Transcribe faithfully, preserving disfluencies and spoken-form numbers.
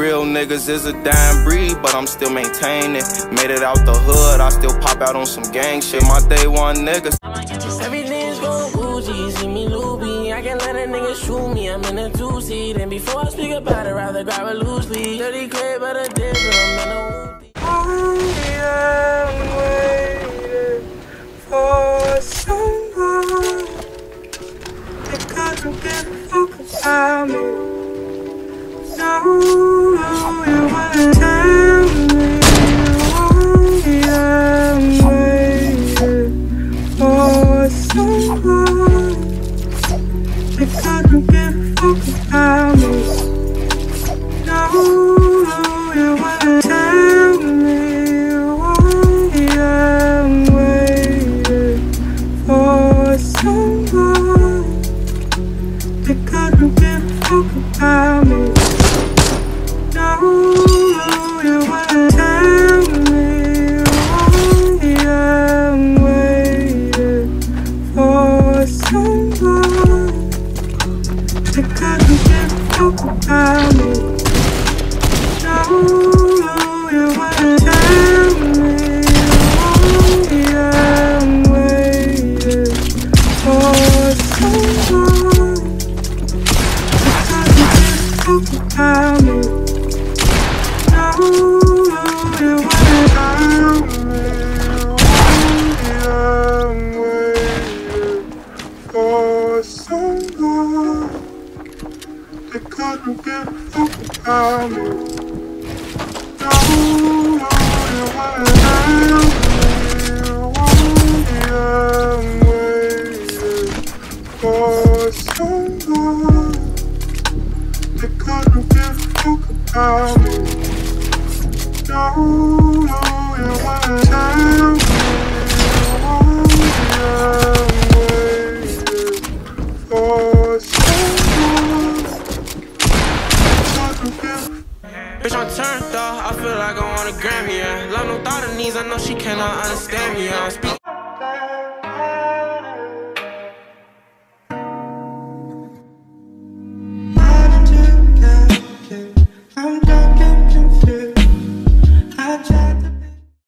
Real niggas is a dying breed, but I'm still maintaining. Made it out the hood, I still pop out on some gang shit. My day one niggas. Everything's going Gucci, see me loopy. I can't let a nigga shoot me, I'm in a two-seat. And before I speak about it, rather grab it loosely. Dirty clip, but a dip, I'm in a whoopty. I'm waiting for someone that couldn't give a fuck about me. No, no, you wanna tell me why I'm waiting for someone that couldn't give a fuck about me. No, no, you wanna tell me why I'm waiting for someone that couldn't give a fuck about me. No, no, you wanna tell me why I'm waiting for someone that couldn't give a fuck about me. No, no, you wanna tell me why I'm waiting for someone that couldn't give a fuck about me. No, no, you wanna tell me why I'm waiting for someone that couldn't give a fuck about me. No, no, you wanna tell me why I'm waiting for someone that couldn't give a fuck about me. No, no, you wanna tell me why I'm waiting for someone that couldn't give a Bitch, I'm turned up, I feel like I want a Grammy, yeah. Love no thought of needs, I know she cannot understand me, yeah. I'm speaking